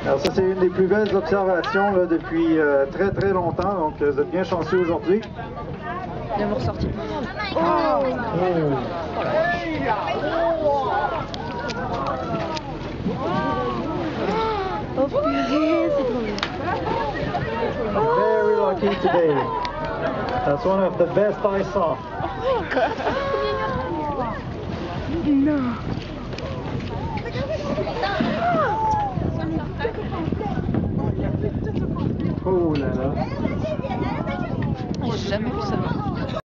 Alors ça, c'est une des plus belles observations là, depuis très très longtemps, donc vous êtes bien chanceux aujourd'hui. Bien vous ressortir. Oh. Oh purée, c'est trop bien. Very lucky today. That's one of the best I saw. Oh my god. Non.